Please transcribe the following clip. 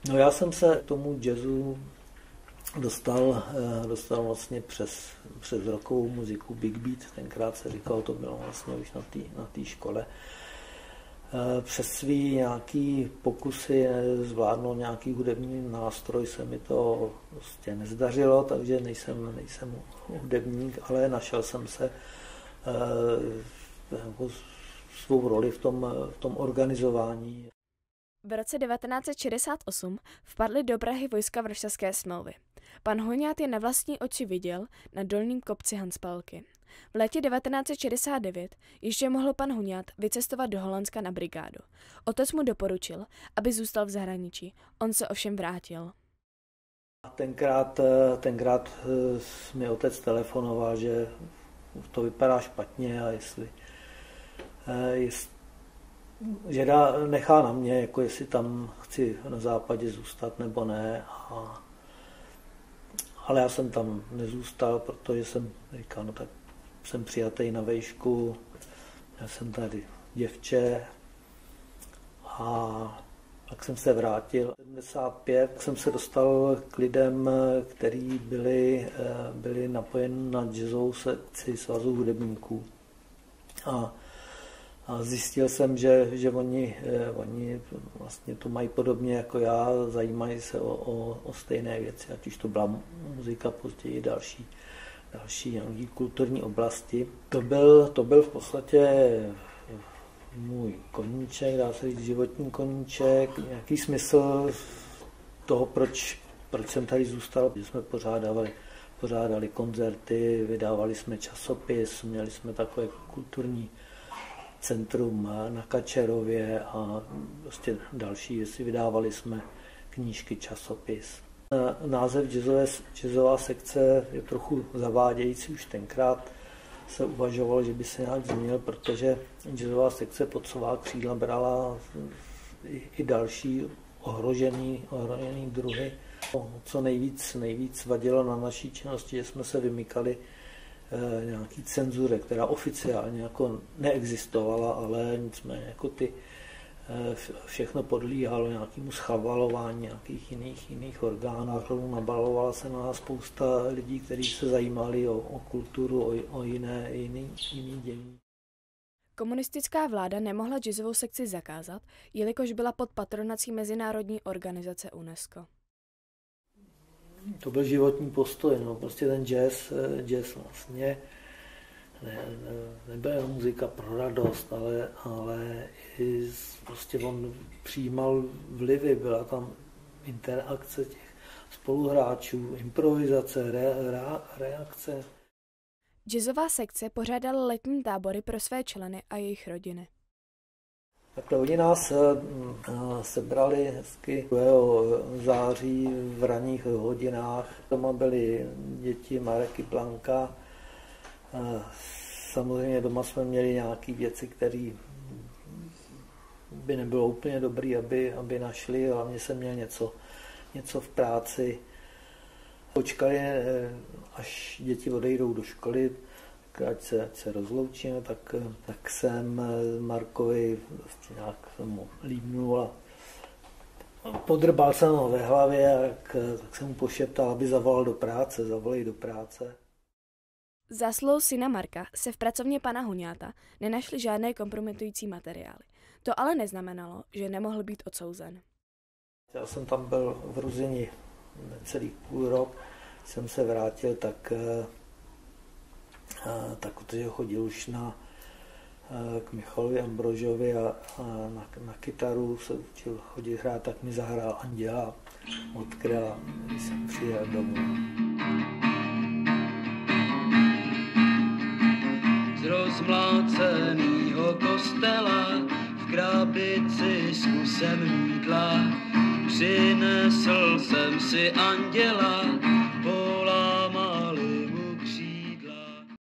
No já jsem se k tomu jazzu dostal vlastně přes rockovou muziku, big beat, tenkrát se říkalo, to bylo vlastně už na té škole. Přes svý nějaký pokusy zvládnout nějaký hudební nástroj se mi to prostě nezdařilo, takže nejsem hudebník, ale našel jsem se svou roli v tom organizování. V roce 1968 vpadly do Prahy vojska Varšavské smlouvy. Pan Huňát je na vlastní oči viděl na dolním kopci Hanspalky. V létě 1969 ještě mohl pan Huňát vycestovat do Holandska na brigádu. Otec mu doporučil, aby zůstal v zahraničí. On se ovšem vrátil. Tenkrát mi otec telefonoval, že to vypadá špatně a že nechá na mě, jako jestli tam chci na západě zůstat nebo ne. Ale já jsem tam nezůstal, protože jsem říkal, no tak jsem přijatý na vejšku, já jsem tady děvče a tak jsem se vrátil. V 1975 jsem se dostal k lidem, kteří byli napojeni na jazzovou sekci Svazu hudebníků. A zjistil jsem, že oni vlastně to mají podobně jako já, zajímají se o stejné věci, ať už to byla muzika, později další kulturní oblasti. To byl v podstatě můj koníček, dá se říct životní koníček, nějaký smysl toho, proč jsem tady zůstal, že jsme pořádali koncerty, vydávali jsme časopis, měli jsme takové kulturní centrum na Kačerově a prostě další věci, vydávali jsme knížky, časopis. Název jazzová sekce je trochu zavádějící, už tenkrát se uvažovalo, že by se nějak změnil, protože jazzová sekce pod svá křídla brala i další ohrožený druhy. Co nejvíc vadilo na naší činnosti, že jsme se vymykali nějaký cenzuře, která oficiálně jako neexistovala, ale nicméně jako všechno podlíhalo nějakému schavalování nějakých jiných orgánů. Nabalovala se na nás spousta lidí, kteří se zajímali o kulturu, o jiný dění. Komunistická vláda nemohla jazzovou sekci zakázat, jelikož byla pod patronací mezinárodní organizace UNESCO. To byl životní postoj, no, prostě ten jazz vlastně nebyla muzika pro radost, ale i prostě on přijímal vlivy, byla tam interakce těch spoluhráčů, improvizace, reakce. Jazzová sekce pořádala letní tábory pro své členy a jejich rodiny. Takhle oni nás sebrali hezky 2. září v ranních hodinách. Doma byly děti Marek i Blanka. Samozřejmě doma jsme měli nějaké věci, které by nebylo úplně dobré, aby našli. Hlavně jsem měl něco v práci. Počkali, až děti odejdou do školy, ať se rozloučíme, tak jsem Markovi nějak mu líbnul a podrbal jsem ho ve hlavě, tak jsem mu pošeptal, aby zavolal do práce, zavolej do práce. Zásluhou syna Marka se v pracovně pana Huňáta nenašly žádné kompromitující materiály. To ale neznamenalo, že nemohl být odsouzen. Já jsem tam byl v Ruzini celý půl rok, jsem se vrátil, tak protože chodil už k Michalovi Ambrožovi a na kytaru se učil chodit hrát, tak mi zahrál Anděla od Kryla, když jsem přijel domů. Z rozmlácenýho kostela v krabici s kusem mýdla přinesl jsem si anděla.